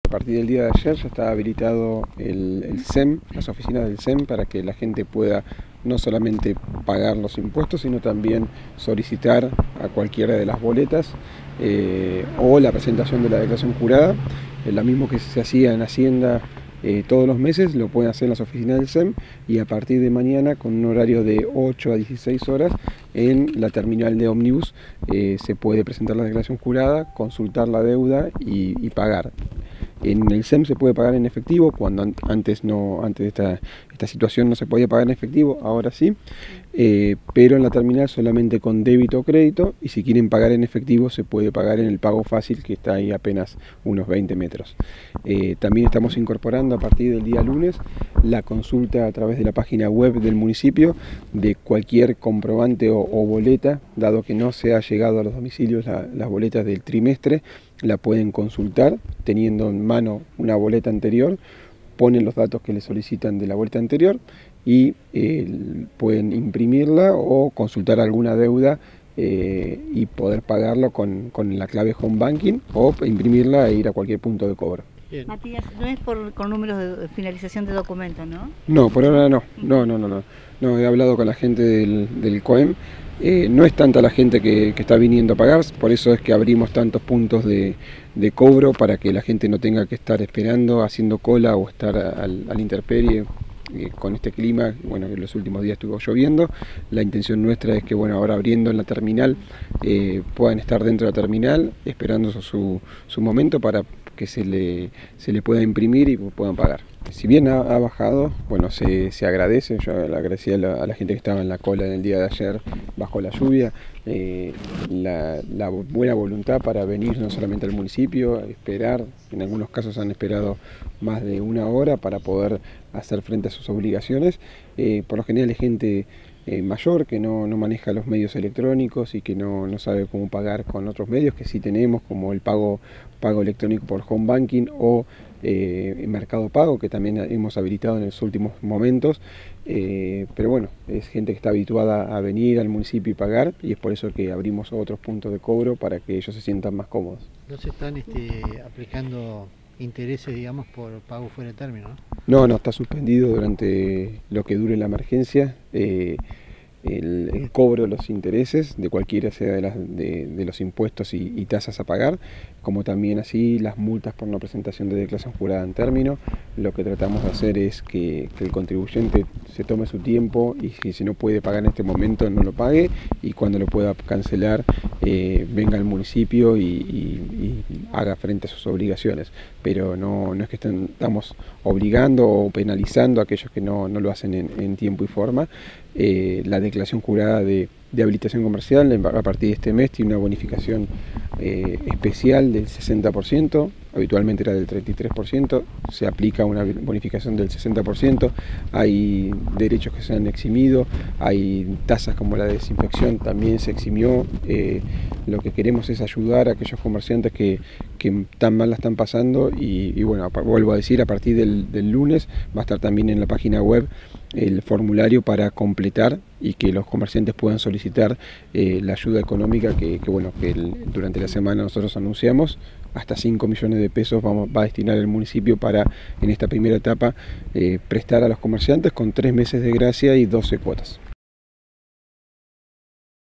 A partir del día de ayer ya está habilitado el SEM, las oficinas del SEM, para que la gente pueda no solamente pagar los impuestos, sino también solicitar a cualquiera de las boletas o la presentación de la declaración jurada. Lo mismo que se hacía en Hacienda todos los meses, lo pueden hacer en las oficinas del SEM, y a partir de mañana, con un horario de 8 a 16 horas, en la terminal de ómnibus se puede presentar la declaración jurada, consultar la deuda y pagar. En el SEM se puede pagar en efectivo, cuando antes de esta situación no se podía pagar en efectivo, ahora sí, pero en la terminal solamente con débito o crédito, y si quieren pagar en efectivo se puede pagar en el pago fácil, que está ahí apenas unos 20 metros. También estamos incorporando a partir del día lunes la consulta a través de la página web del municipio de cualquier comprobante o boleta, dado que no se ha llegado a los domicilios las boletas del trimestre. La pueden consultar teniendo en mano una boleta anterior, ponen los datos que le solicitan de la boleta anterior y pueden imprimirla o consultar alguna deuda y poder pagarlo con la clave Home Banking, o imprimirla e ir a cualquier punto de cobro. Bien. Matías, no es con números de finalización de documentos, ¿no? No, por ahora no. No, he hablado con la gente del COEM. No es tanta la gente que está viniendo a pagar, por eso es que abrimos tantos puntos de cobro, para que la gente no tenga que estar esperando, haciendo cola o estar al intemperie con este clima. Bueno, en los últimos días estuvo lloviendo. La intención nuestra es que, bueno, ahora abriendo en la terminal, puedan estar dentro de la terminal esperando su momento para que se le pueda imprimir y puedan pagar. Si bien ha bajado, bueno, se agradece. Yo le agradecí a la gente que estaba en la cola en el día de ayer bajo la lluvia, la buena voluntad para venir no solamente al municipio, esperar. En algunos casos han esperado más de una hora para poder hacer frente a sus obligaciones. Por lo general es gente mayor que no maneja los medios electrónicos y que no sabe cómo pagar con otros medios que sí tenemos, como el pago electrónico por Home Banking o Mercado Pago, que también hemos habilitado en los últimos momentos. Pero bueno, es gente que está habituada a venir al municipio y pagar, y es por eso que abrimos otros puntos de cobro para que ellos se sientan más cómodos. ¿No se están aplicando intereses, digamos, por pago fuera de término, no? No, está suspendido durante lo que dure la emergencia el cobro de los intereses de cualquiera sea de los impuestos y tasas a pagar, como también así las multas por no presentación de declaración jurada en término. Lo que tratamos de hacer es que el contribuyente se tome su tiempo, y si no puede pagar en este momento, no lo pague, y cuando lo pueda cancelar venga al municipio y haga frente a sus obligaciones. Pero no es que estamos obligando o penalizando a aquellos que no lo hacen en tiempo y forma. La declaración jurada de habilitación comercial a partir de este mes tiene una bonificación especial del 60%, habitualmente era del 33%, se aplica una bonificación del 60%, hay derechos que se han eximido, hay tasas como la desinfección también se eximió. Lo que queremos es ayudar a aquellos comerciantes que tan mal la están pasando, y bueno, vuelvo a decir, a partir del lunes va a estar también en la página web el formulario para completar y que los comerciantes puedan solicitar la ayuda económica que durante la semana nosotros anunciamos. Hasta 5 millones de pesos va a destinar el municipio para, en esta primera etapa, prestar a los comerciantes con 3 meses de gracia y 12 cuotas.